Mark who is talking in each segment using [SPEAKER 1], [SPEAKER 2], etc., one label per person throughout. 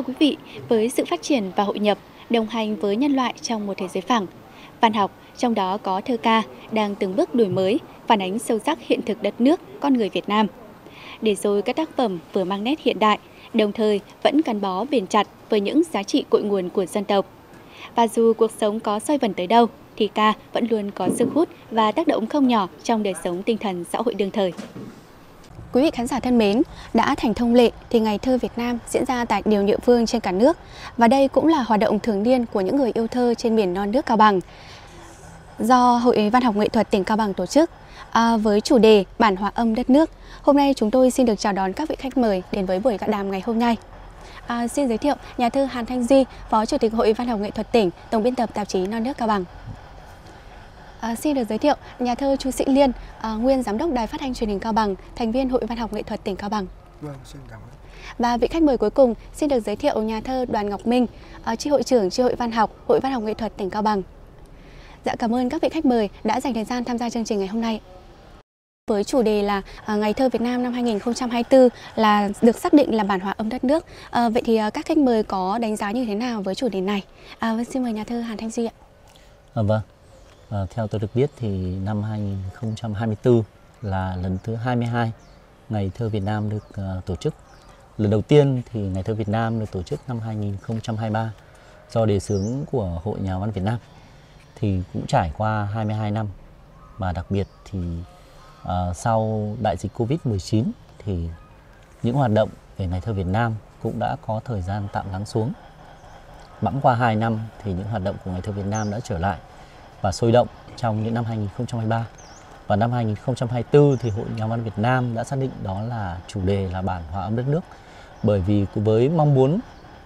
[SPEAKER 1] quý vị, với sự phát triển và hội nhập, đồng hành với nhân loại trong một thế giới phẳng, văn học, trong đó có thơ ca, đang từng bước đổi mới, phản ánh sâu sắc hiện thực đất nước, con người Việt Nam. Để rồi các tác phẩm vừa mang nét hiện đại, đồng thời vẫn gắn bó bền chặt với những giá trị cội nguồn của dân tộc. Và dù cuộc sống có xoay vần tới đâu, thì ca vẫn luôn có sức hút và tác động không nhỏ trong đời sống tinh thần xã hội đương thời. Quý vị khán giả thân mến, đã thành thông lệ thì Ngày thơ Việt Nam diễn ra tại nhiều địa phương trên cả nước. Và đây cũng là hoạt động thường niên của những người yêu thơ trên miền non nước Cao Bằng, do Hội Văn học Nghệ thuật tỉnh Cao Bằng tổ chức, với chủ đề Bản hòa âm đất nước. Hôm nay chúng tôi xin được chào đón các vị khách mời đến với buổi tọa đàm ngày hôm nay. Xin giới thiệu nhà thơ Hàn Thanh Duy, Phó Chủ tịch Hội Văn học Nghệ thuật tỉnh, Tổng biên tập tạp chí Non nước Cao Bằng. Xin được giới thiệu nhà thơ Chu Sĩ Liên, nguyên Giám đốc Đài Phát thanh Truyền hình Cao Bằng, thành viên Hội Văn học Nghệ thuật tỉnh Cao Bằng.
[SPEAKER 2] Vâng, xin cảm ơn.
[SPEAKER 1] Và vị khách mời cuối cùng xin được giới thiệu nhà thơ Đoàn Ngọc Minh, chi hội trưởng chi hội Văn học, Hội Văn học Nghệ thuật tỉnh Cao Bằng. Dạ, cảm ơn các vị khách mời đã dành thời gian tham gia chương trình ngày hôm nay. Với chủ đề là Ngày thơ Việt Nam năm 2024 là được xác định là bản hòa âm đất nước. Vậy thì các khách mời có đánh giá như thế nào với chủ đề này? Xin mời nhà thơ Hàn Thanh Duy ạ.
[SPEAKER 3] Vâng, theo tôi được biết thì năm 2024 là lần thứ 22 Ngày thơ Việt Nam được tổ chức. Lần đầu tiên thì Ngày thơ Việt Nam được tổ chức năm 2023 do đề xướng của Hội Nhà văn Việt Nam. Thì cũng trải qua 22 năm và đặc biệt thì sau đại dịch Covid-19 thì những hoạt động về Ngày thơ Việt Nam cũng đã có thời gian tạm lắng xuống. Bẵng qua 2 năm thì những hoạt động của Ngày thơ Việt Nam đã trở lại và sôi động trong những năm 2023. Và năm 2024 thì Hội Nhà văn Việt Nam đã xác định đó là chủ đề là bản hòa âm đất nước, bởi vì với mong muốn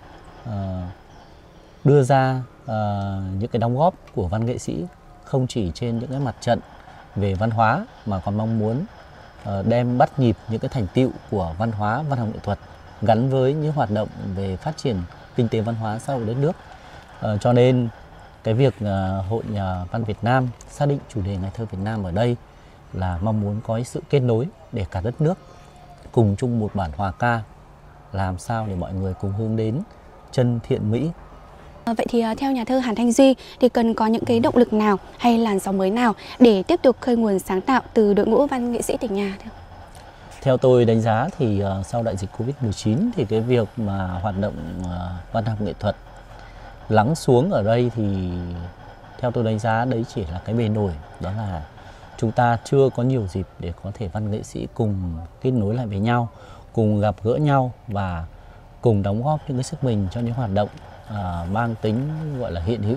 [SPEAKER 3] đưa ra những cái đóng góp của văn nghệ sĩ không chỉ trên những cái mặt trận về văn hóa mà còn mong muốn đem bắt nhịp những cái thành tựu của văn hóa, văn học nghệ thuật gắn với những hoạt động về phát triển kinh tế văn hóa xã hội đất nước. Cho nên cái việc Hội Nhà văn Việt Nam xác định chủ đề Ngày thơ Việt Nam ở đây là mong muốn có sự kết nối để cả đất nước cùng chung một bản hòa ca, làm sao để mọi người cùng hướng đến chân thiện mỹ.
[SPEAKER 1] Vậy thì theo nhà thơ Hàn Thanh Duy thì cần có những cái động lực nào hay làn gió mới nào để tiếp tục khơi nguồn sáng tạo từ đội ngũ văn nghệ sĩ tỉnh nhà?
[SPEAKER 3] Theo tôi đánh giá thì sau đại dịch Covid-19 thì cái việc mà hoạt động văn học nghệ thuật lắng xuống ở đây thì theo tôi đánh giá đấy chỉ là cái bề nổi, đó là chúng ta chưa có nhiều dịp để có thể văn nghệ sĩ cùng kết nối lại với nhau, cùng gặp gỡ nhau và cùng đóng góp những cái sức mình cho những hoạt động mang tính gọi là hiện hữu.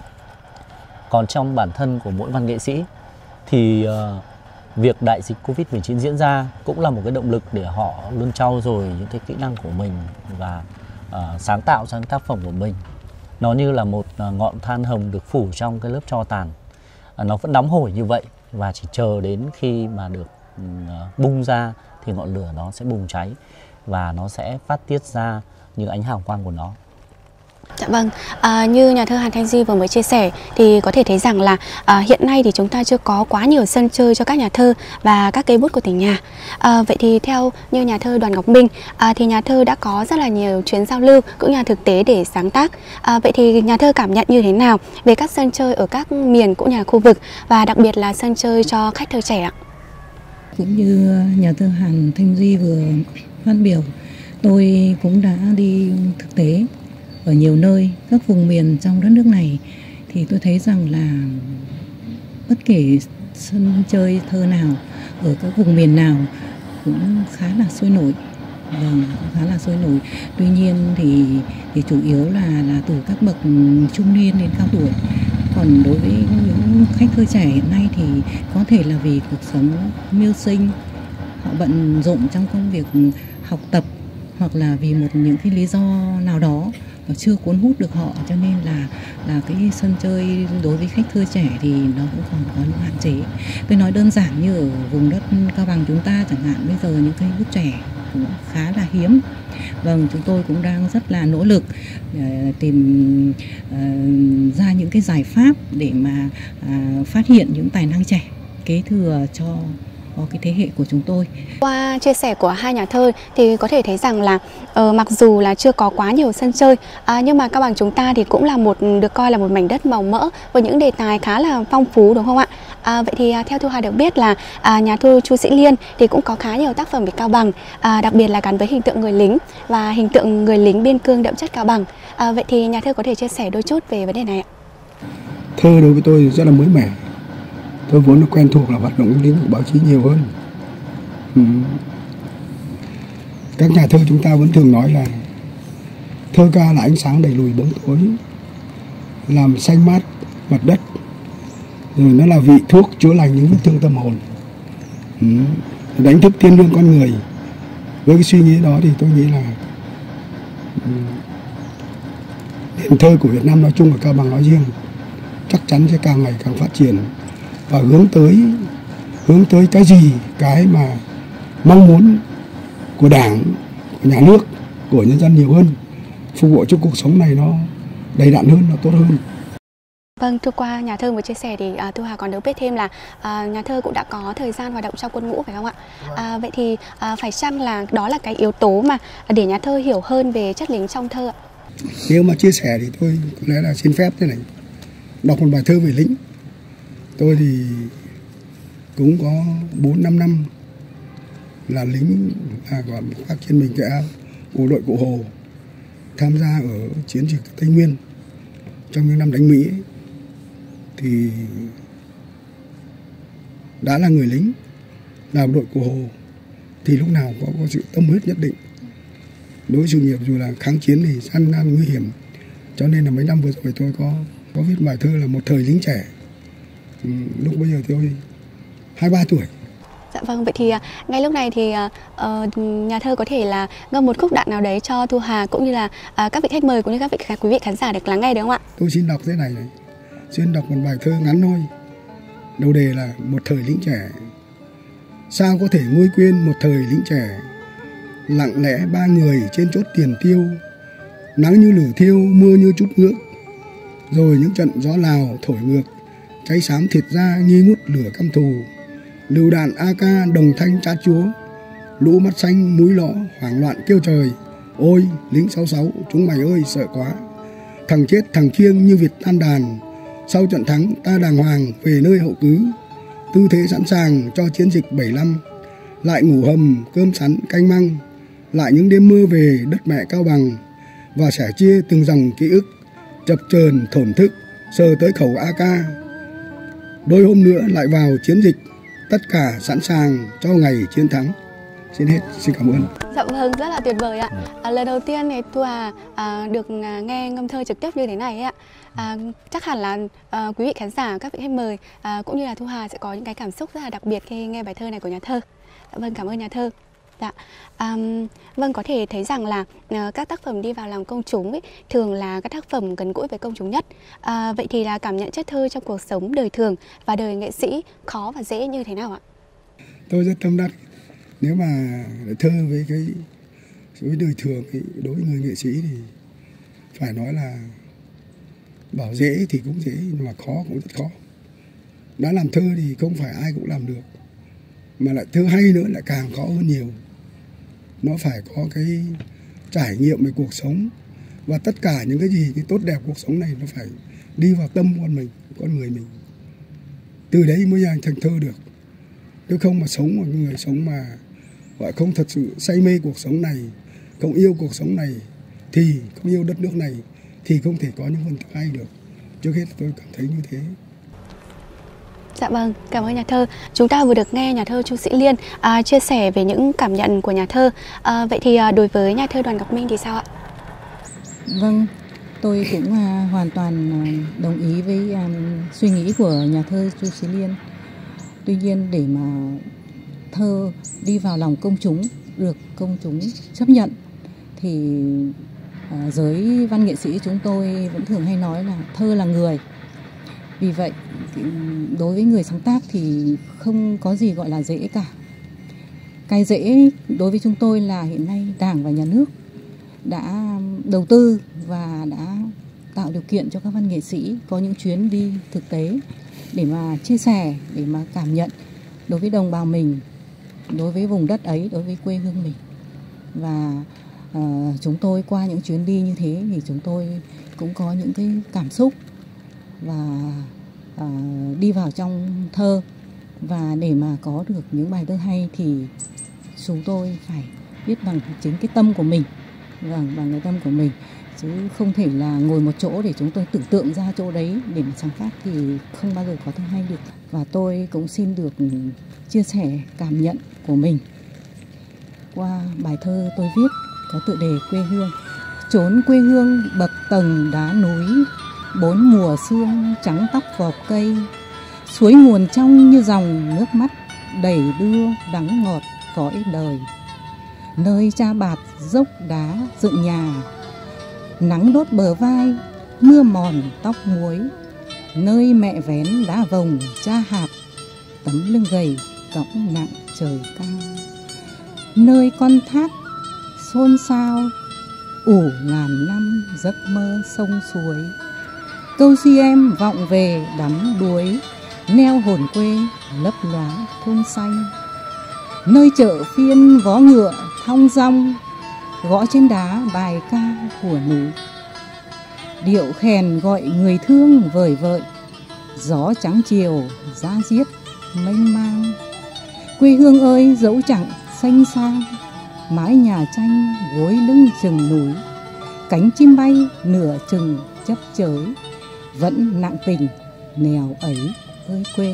[SPEAKER 3] Còn trong bản thân của mỗi văn nghệ sĩ thì việc đại dịch Covid-19 diễn ra cũng là một cái động lực để họ luôn trau dồi những cái kỹ năng của mình và sáng tạo ra tác phẩm của mình. Nó như là một ngọn than hồng được phủ trong cái lớp tro tàn. Nó vẫn nóng hổi như vậy và chỉ chờ đến khi mà được bung ra thì ngọn lửa nó sẽ bùng cháy và nó sẽ phát tiết ra những ánh hào quang của nó.
[SPEAKER 1] Dạ vâng, như nhà thơ Hàn Thanh Duy vừa mới chia sẻ thì có thể thấy rằng là hiện nay thì chúng ta chưa có quá nhiều sân chơi cho các nhà thơ và các cây bút của tỉnh nhà. Vậy thì theo như nhà thơ Đoàn Ngọc Minh thì nhà thơ đã có rất là nhiều chuyến giao lưu cũng như là thực tế để sáng tác. Vậy thì nhà thơ cảm nhận như thế nào về các sân chơi ở các miền cũng như là khu vực và đặc biệt là sân chơi cho khách thơ trẻ ạ?
[SPEAKER 4] Cũng như nhà thơ Hàn Thanh Duy vừa phát biểu, tôi cũng đã đi thực tế ở nhiều nơi, các vùng miền trong đất nước này thì tôi thấy rằng là bất kể sân chơi thơ nào ở các vùng miền nào cũng khá là sôi nổi. Vâng, khá là sôi nổi. Tuy nhiên thì chủ yếu là từ các bậc trung niên đến cao tuổi. Còn đối với những khách thơ trẻ hiện nay thì có thể là vì cuộc sống mưu sinh, họ bận rộn trong công việc học tập hoặc là vì những cái lý do nào đó chưa cuốn hút được họ, cho nên là cái sân chơi đối với khách thơ trẻ thì nó cũng còn có những hạn chế. Tôi nói đơn giản như ở vùng đất Cao Bằng chúng ta chẳng hạn, bây giờ những cây bút trẻ cũng khá là hiếm. Vâng, chúng tôi cũng đang rất là nỗ lực tìm ra những cái giải pháp để mà phát hiện những tài năng trẻ kế thừa cho có cái thế hệ của chúng tôi.
[SPEAKER 1] Qua chia sẻ của hai nhà thơ thì có thể thấy rằng là mặc dù là chưa có quá nhiều sân chơi nhưng mà Cao Bằng chúng ta thì cũng là được coi là một mảnh đất màu mỡ với những đề tài khá là phong phú, đúng không ạ? Vậy thì theo Thu Hà được biết là nhà thơ Chu Sĩ Liên thì cũng có khá nhiều tác phẩm về Cao Bằng, đặc biệt là gắn với hình tượng người lính và hình tượng người lính biên cương đậm chất Cao Bằng. Vậy thì nhà thơ có thể chia sẻ đôi chút về vấn đề này ạ?
[SPEAKER 2] Thơ đối với tôi rất là mới mẻ. Tôi vốn quen thuộc là hoạt động lĩnh vực báo chí nhiều hơn. Các nhà thơ chúng ta vẫn thường nói là thơ ca là ánh sáng đẩy lùi bóng tối, làm xanh mát mặt đất, rồi nó là vị thuốc chữa lành những vết thương tâm hồn, đánh thức thiên liêng con người. Với cái suy nghĩ đó thì tôi nghĩ là nền thơ của Việt Nam nói chung và Cao Bằng nói riêng chắc chắn sẽ càng ngày càng phát triển và hướng tới cái gì, cái mà mong muốn của Đảng, của nhà nước, của nhân dân nhiều hơn, phục vụ cho cuộc sống này nó đầy đặn hơn, nó tốt hơn.
[SPEAKER 1] Vâng, thưa qua nhà thơ vừa chia sẻ thì Thu Hà còn được biết thêm là nhà thơ cũng đã có thời gian hoạt động trong quân ngũ, phải không ạ? Vậy thì phải chăng là đó là cái yếu tố mà để nhà thơ hiểu hơn về chất lính trong thơ ạ?
[SPEAKER 2] Nếu mà chia sẻ thì tôi có lẽ là xin phép thế này, đọc một bài thơ về lính. Tôi thì cũng có 4-5 năm là lính, còn các trên mình kẻ bộ đội Cụ Hồ, tham gia ở chiến dịch Tây Nguyên trong những năm đánh Mỹ ấy, thì đã là người lính, là bộ đội Cụ Hồ thì lúc nào có sự tâm huyết nhất định đối với sự nghiệp, dù là kháng chiến thì gian nan nguy hiểm. Cho nên là mấy năm vừa rồi tôi có viết bài thơ là Một thời lính trẻ. Lúc bây giờ tôi 23 tuổi.
[SPEAKER 1] Dạ vâng, vậy thì ngay lúc này thì nhà thơ có thể là ngâm một khúc đạn nào đấy cho Thu Hà cũng như là các vị khách mời cũng như các quý vị khán giả được lắng nghe được không ạ?
[SPEAKER 2] Tôi xin đọc thế này. Xin đọc một bài thơ ngắn thôi. Đầu đề là Một thời lính trẻ. Sao có thể nguôi quên một thời lính trẻ, lặng lẽ ba người trên chốt tiền tiêu, nắng như lửa thiêu, mưa như chút nước, rồi những trận gió Lào thổi ngược, cháy xám thịt da nghi ngút lửa căm thù. Lựu đạn AK đồng thanh chát chúa, lũ mắt xanh mũi lõ hoảng loạn kêu trời. Ôi lính 66 chúng mày ơi sợ quá, thằng chết thằng khiêng như vịt tan đàn. Sau trận thắng ta đàng hoàng về nơi hậu cứ, tư thế sẵn sàng cho chiến dịch 75. Lại ngủ hầm cơm sắn canh măng, lại những đêm mơ về đất mẹ Cao Bằng, và sẻ chia từng dòng ký ức chập chờn thổn thức sờ tới khẩu AK. Đôi hôm nữa lại vào chiến dịch, tất cả sẵn sàng cho ngày chiến thắng. Xin hết, xin cảm ơn.
[SPEAKER 1] Dạ vâng, rất là tuyệt vời ạ. Lần đầu tiên thì Thu Hà được nghe ngâm thơ trực tiếp như thế này ấy ạ. Chắc hẳn là quý vị khán giả, các vị khách mời cũng như là Thu Hà sẽ có những cái cảm xúc rất là đặc biệt khi nghe bài thơ này của nhà thơ. Dạ vâng, cảm ơn nhà thơ. Dạ. Vâng, có thể thấy rằng là các tác phẩm đi vào lòng công chúng ấy, thường là các tác phẩm gần gũi với công chúng nhất. Vậy thì là cảm nhận chất thơ trong cuộc sống đời thường và đời nghệ sĩ khó và dễ như thế nào ạ?
[SPEAKER 2] Tôi rất tâm đắc. Nếu mà thơ với đời thường ấy, đối với người nghệ sĩ thì phải nói là bảo dễ thì cũng dễ, nhưng mà khó cũng rất khó. Đã làm thơ thì không phải ai cũng làm được, mà lại thơ hay nữa lại càng khó hơn nhiều. Nó phải có cái trải nghiệm về cuộc sống, và tất cả những cái gì cái tốt đẹp cuộc sống này nó phải đi vào tâm con người mình. Từ đấy mới thành thơ được. Chứ không mà sống một người sống mà gọi không thật sự say mê cuộc sống này, không yêu cuộc sống này, thì không yêu đất nước này, thì không thể có những vần thơ hay được. Trước hết tôi cảm thấy như thế.
[SPEAKER 1] Dạ vâng, cảm ơn nhà thơ. Chúng ta vừa được nghe nhà thơ Chu Sĩ Liên chia sẻ về những cảm nhận của nhà thơ. Vậy thì đối với nhà thơ Đoàn Ngọc Minh thì sao ạ?
[SPEAKER 4] Vâng, tôi cũng hoàn toàn đồng ý với suy nghĩ của nhà thơ Chu Sĩ Liên. Tuy nhiên để mà thơ đi vào lòng công chúng, được công chúng chấp nhận, thì giới văn nghệ sĩ chúng tôi vẫn thường hay nói là thơ là người. Vì vậy đối với người sáng tác thì không có gì gọi là dễ cả. Cái dễ đối với chúng tôi là hiện nay Đảng và Nhà nước đã đầu tư và đã tạo điều kiện cho các văn nghệ sĩ có những chuyến đi thực tế để mà chia sẻ, để mà cảm nhận đối với đồng bào mình đối với vùng đất ấy, đối với quê hương mình. Và chúng tôi qua những chuyến đi như thế thì chúng tôi cũng có những cái cảm xúc và đi vào trong thơ. Và để mà có được những bài thơ hay thì chúng tôi phải viết bằng chính cái tâm của mình, bằng cái tâm của mình, chứ không thể là ngồi một chỗ để chúng tôi tưởng tượng ra chỗ đấy để mà sáng tác thì không bao giờ có thơ hay được. Và tôi cũng xin được chia sẻ cảm nhận của mình qua bài thơ tôi viết có tựa đề Quê hương. Chốn quê hương bậc tầng đá núi, 4 mùa sương trắng tóc vỏ cây, suối nguồn trong như dòng nước mắt đầy đưa đắng ngọt cõi đời. Nơi cha bạt dốc đá dựng nhà, nắng đốt bờ vai, mưa mòn tóc muối. Nơi mẹ vén đá vồng cha hạt, tấm lưng gầy cõng nặng trời cao. Nơi con thác xôn xao, ủ ngàn năm giấc mơ sông suối. Câu si em vọng về đắm đuối, neo hồn quê lấp lóa thôn xanh. Nơi chợ phiên vó ngựa thong dong, gõ trên đá bài ca của núi. Điệu khèn gọi người thương vời vợi, gió trắng chiều giá diết mênh mang. Quê hương ơi dẫu chẳng xanh xa, mái nhà tranh gối lưng chừng núi. Cánh chim bay nửa chừng chấp chới, vẫn nặng tình nèo ấy ơi quê.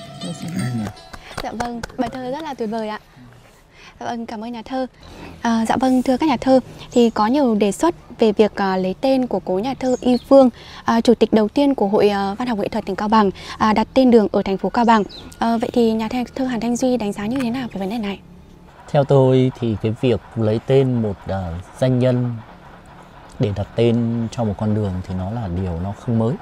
[SPEAKER 1] Dạ vâng, bài thơ rất là tuyệt vời ạ. Dạ vâng, cảm ơn nhà thơ. Dạ vâng, thưa các nhà thơ, thì có nhiều đề xuất về việc lấy tên của cố nhà thơ Y Phương, chủ tịch đầu tiên của Hội Văn học Nghệ thuật tỉnh Cao Bằng, đặt tên đường ở thành phố Cao Bằng. Vậy thì nhà thơ Hàn Thanh Duy đánh giá như thế nào về vấn đề này?
[SPEAKER 3] Theo tôi thì cái việc lấy tên một danh nhân để đặt tên cho một con đường thì nó là điều nó không mới.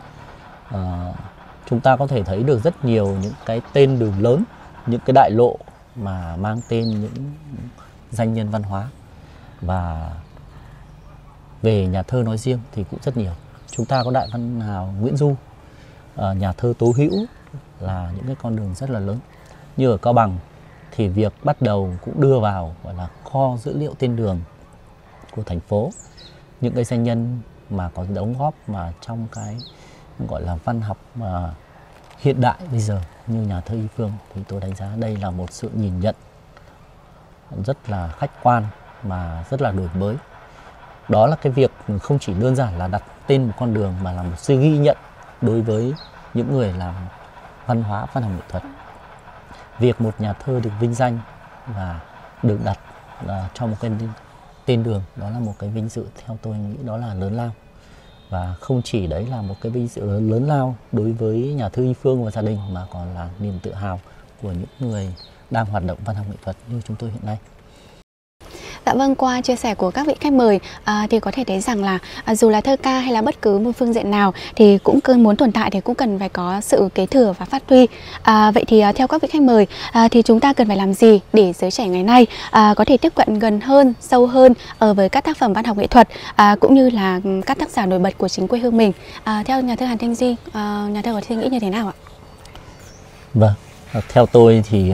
[SPEAKER 3] Chúng ta có thể thấy được rất nhiều những cái tên đường lớn, những cái đại lộ mà mang tên những danh nhân văn hóa. Và về nhà thơ nói riêng thì cũng rất nhiều. Chúng ta có đại văn hào Nguyễn Du, nhà thơ Tố Hữu, là những cái con đường rất là lớn. Như ở Cao Bằng thì việc bắt đầu cũng đưa vào gọi là kho dữ liệu tên đường của thành phố những cái danh nhân mà có đóng góp mà trong cái gọi là văn học mà hiện đại bây giờ như nhà thơ Y Phương, thì tôi đánh giá đây là một sự nhìn nhận rất là khách quan mà rất là đổi mới. Đó là cái việc không chỉ đơn giản là đặt tên một con đường mà là một sự ghi nhận đối với những người làm văn hóa, văn học nghệ thuật. Việc một nhà thơ được vinh danh và được đặt cho một cái tên đường, đó là một cái vinh dự theo tôi nghĩ đó là lớn lao. Và không chỉ đấy là một cái vinh dự lớn lao đối với nhà thơ Y Phương và gia đình, mà còn là niềm tự hào của những người đang hoạt động văn học nghệ thuật như chúng tôi hiện nay.
[SPEAKER 1] Dạ vâng, qua chia sẻ của các vị khách mời thì có thể thấy rằng là dù là thơ ca hay là bất cứ một phương diện nào thì cũng muốn tồn tại thì cũng cần phải có sự kế thừa và phát huy. Vậy thì theo các vị khách mời thì chúng ta cần phải làm gì để giới trẻ ngày nay có thể tiếp cận gần hơn, sâu hơn với các tác phẩm văn học nghệ thuật cũng như là các tác giả nổi bật của chính quê hương mình. Theo nhà thơ Hàn Thanh Duy, nhà thơ có suy nghĩ như thế nào ạ?
[SPEAKER 3] Vâng, theo tôi thì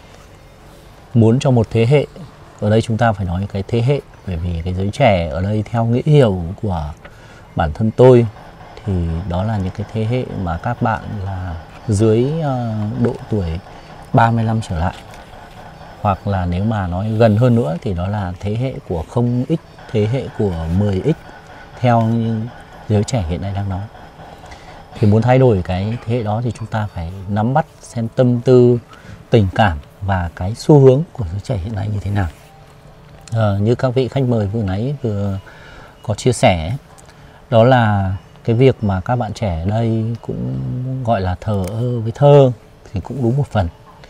[SPEAKER 3] muốn cho một thế hệ, ở đây chúng ta phải nói cái thế hệ, bởi vì cái giới trẻ ở đây theo nghĩa hiểu của bản thân tôi thì đó là những cái thế hệ mà các bạn là dưới độ tuổi 35 trở lại, hoặc là nếu mà nói gần hơn nữa thì đó là thế hệ của 0x, thế hệ của 10x theo như giới trẻ hiện nay đang nói. Thì muốn thay đổi cái thế hệ đó thì chúng ta phải nắm bắt xem tâm tư, tình cảm và cái xu hướng của giới trẻ hiện nay như thế nào. Như các vị khách mời vừa nãy vừa có chia sẻ, đó là cái việc mà các bạn trẻ ở đây cũng gọi là thờ ơ với thơ thì cũng đúng một phần,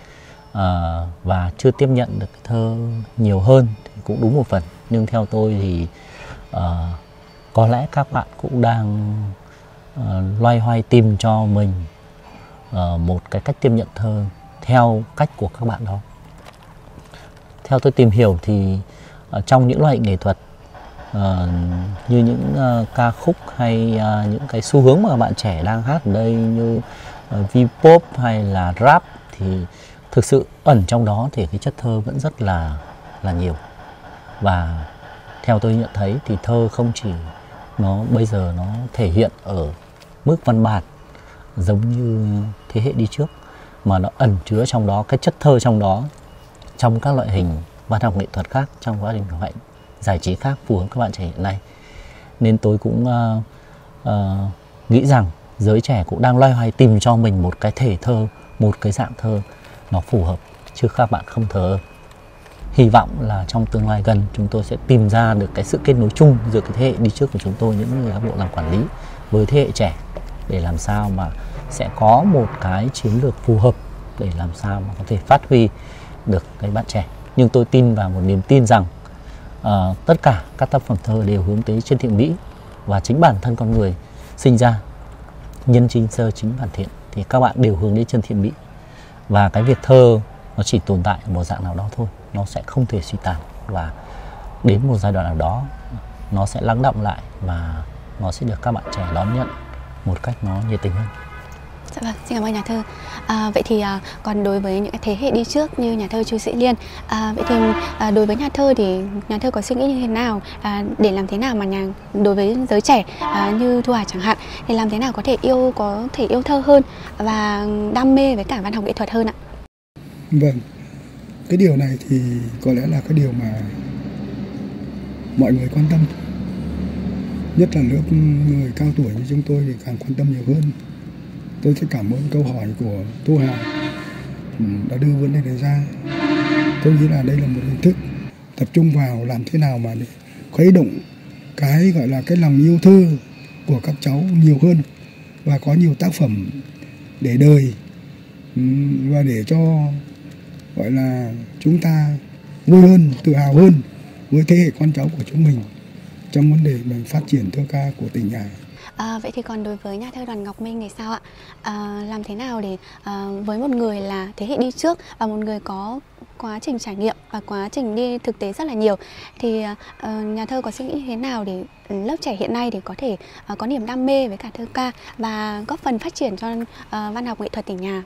[SPEAKER 3] và chưa tiếp nhận được cái thơ nhiều hơn thì cũng đúng một phần. Nhưng theo tôi thì có lẽ các bạn cũng đang loay hoay tìm cho mình một cái cách tiếp nhận thơ theo cách của các bạn đó. Theo tôi tìm hiểu thì trong những loại nghệ thuật như những ca khúc hay những cái xu hướng mà bạn trẻ đang hát ở đây như V-pop hay là rap, thì thực sự ẩn trong đó thì cái chất thơ vẫn rất là nhiều. Và theo tôi nhận thấy thì thơ không chỉ bây giờ nó thể hiện ở mức văn bản giống như thế hệ đi trước, mà nó ẩn chứa trong đó cái chất thơ trong đó, trong các loại hình văn học nghệ thuật khác, trong các loại hình giải trí khác phù hợp các bạn trẻ hiện nay. Nên tôi cũng nghĩ rằng giới trẻ cũng đang loay hoay tìm cho mình một cái thể thơ, một cái dạng thơ nó phù hợp, chứ các bạn không thờ ơ. Hy vọng là trong tương lai gần chúng tôi sẽ tìm ra được cái sự kết nối chung giữa cái thế hệ đi trước của chúng tôi, những người cán bộ làm quản lý, với thế hệ trẻ, để làm sao mà sẽ có một cái chiến lược phù hợp để làm sao mà có thể phát huy được cái bạn trẻ. Nhưng tôi tin vào một niềm tin rằng tất cả các tác phẩm thơ đều hướng tới chân thiện mỹ, và chính bản thân con người sinh ra nhân chính sơ chính bản thiện, thì các bạn đều hướng đến chân thiện mỹ. Và cái việc thơ nó chỉ tồn tại ở một dạng nào đó thôi, nó sẽ không thể suy tàn, và đến một giai đoạn nào đó nó sẽ lắng đọng lại và nó sẽ được các bạn trẻ đón nhận một cách nó nhiệt tình hơn.
[SPEAKER 1] Dạ vâng, xin cảm ơn nhà thơ. Vậy thì còn đối với những thế hệ đi trước như nhà thơ Chu Sĩ Liên, vậy thì đối với nhà thơ thì nhà thơ có suy nghĩ như thế nào để làm thế nào mà đối với giới trẻ như Thu Hà chẳng hạn, thì làm thế nào có thể yêu thơ hơn và đam mê với cả văn học nghệ thuật hơn ạ?
[SPEAKER 2] Vâng, cái điều này thì có lẽ là cái điều mà mọi người quan tâm, nhất là lớp người cao tuổi như chúng tôi thì càng quan tâm nhiều hơn. Tôi sẽ cảm ơn câu hỏi của Thu Hà đã đưa vấn đề này ra. Tôi nghĩ là đây là một hình thức tập trung vào làm thế nào mà để khuấy động cái gọi là cái lòng yêu thơ của các cháu nhiều hơn, và có nhiều tác phẩm để đời, và để cho gọi là chúng ta vui hơn, tự hào hơn với thế hệ con cháu của chúng mình trong vấn đề mình phát triển thơ ca của tỉnh nhà.
[SPEAKER 1] Vậy thì còn đối với nhà thơ Đoàn Ngọc Minh thì sao ạ? Làm thế nào để với một người là thế hệ đi trước và một người có quá trình trải nghiệm và quá trình đi thực tế rất là nhiều, thì nhà thơ có suy nghĩ như thế nào để lớp trẻ hiện nay thì có thể có niềm đam mê với cả thơ ca và góp phần phát triển cho văn học nghệ thuật tỉnh nhà?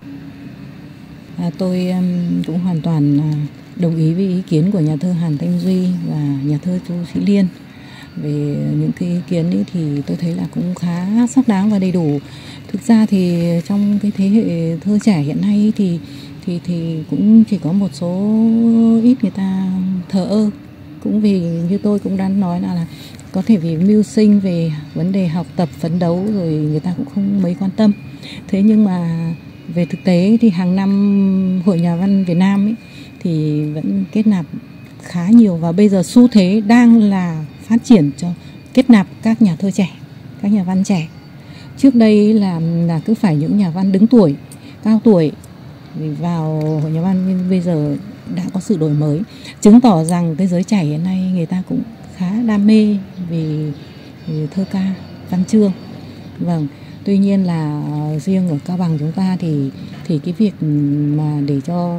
[SPEAKER 4] Tôi cũng hoàn toàn đồng ý với ý kiến của nhà thơ Hàn Thanh Duy và nhà thơ Chu Sĩ Liên. Về những cái ý kiến ấy thì tôi thấy là cũng khá xác đáng và đầy đủ. Thực ra thì trong cái thế hệ thơ trẻ hiện nay thì cũng chỉ có một số ít người ta thờ ơ. Cũng vì như tôi cũng đã nói là có thể vì mưu sinh, về vấn đề học tập phấn đấu rồi người ta cũng không mấy quan tâm. Thế nhưng mà về thực tế thì hàng năm Hội Nhà văn Việt Nam ấy thì vẫn kết nạp khá nhiều, và bây giờ xu thế đang là phát triển cho kết nạp các nhà thơ trẻ, các nhà văn trẻ. Trước đây là cứ phải những nhà văn đứng tuổi, cao tuổi vào Hội Nhà văn, nhưng bây giờ đã có sự đổi mới, chứng tỏ rằng cái giới trẻ hiện nay người ta cũng khá đam mê về thơ ca, văn chương. Vâng, tuy nhiên là riêng ở Cao Bằng chúng ta thì cái việc mà để cho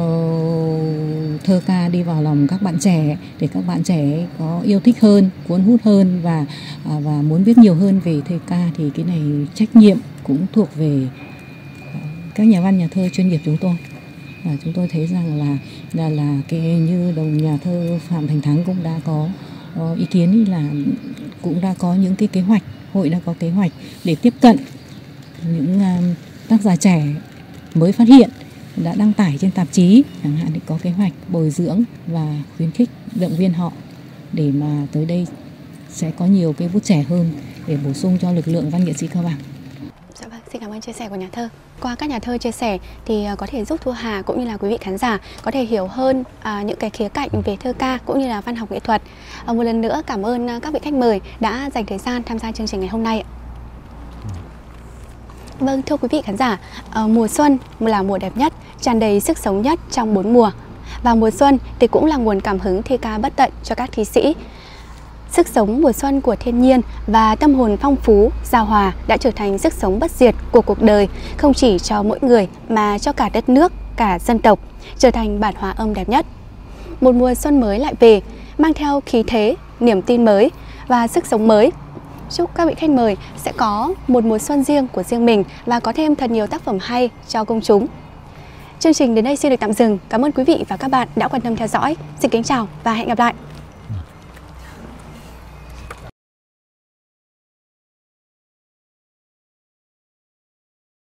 [SPEAKER 4] thơ ca đi vào lòng các bạn trẻ, để các bạn trẻ có yêu thích hơn, cuốn hút hơn và muốn biết nhiều hơn về thơ ca, thì cái này trách nhiệm cũng thuộc về các nhà văn, nhà thơ chuyên nghiệp chúng tôi. Và chúng tôi thấy rằng là cái như đồng nhà thơ Phạm Thành Thắng cũng đã có ý kiến là cũng đã có những cái kế hoạch, hội đã có kế hoạch để tiếp cận những tác giả trẻ mới phát hiện, đã đăng tải trên tạp chí chẳng hạn, để có kế hoạch bồi dưỡng và khuyến khích động viên họ để mà tới đây sẽ có nhiều cái bút trẻ hơn để bổ sung cho lực lượng văn nghệ sĩ Cao Bằng.
[SPEAKER 1] Dạ vâng, xin cảm ơn chia sẻ của nhà thơ. Qua các nhà thơ chia sẻ thì có thể giúp Thu Hà cũng như là quý vị khán giả có thể hiểu hơn những cái khía cạnh về thơ ca cũng như là văn học nghệ thuật. Một lần nữa cảm ơn các vị khách mời đã dành thời gian tham gia chương trình ngày hôm nay. Vâng, thưa quý vị khán giả, mùa xuân là mùa đẹp nhất, tràn đầy sức sống nhất trong 4 mùa. Và mùa xuân thì cũng là nguồn cảm hứng thi ca bất tận cho các thi sĩ. Sức sống mùa xuân của thiên nhiên và tâm hồn phong phú, giao hòa đã trở thành sức sống bất diệt của cuộc đời, không chỉ cho mỗi người mà cho cả đất nước, cả dân tộc, trở thành bản hòa âm đẹp nhất. Một mùa xuân mới lại về, mang theo khí thế, niềm tin mới và sức sống mới. Chúc các vị khách mời sẽ có một mùa xuân riêng của riêng mình và có thêm thật nhiều tác phẩm hay cho công chúng. Chương trình đến đây xin được tạm dừng. Cảm ơn quý vị và các bạn đã quan tâm theo dõi. Xin kính chào và hẹn gặp lại.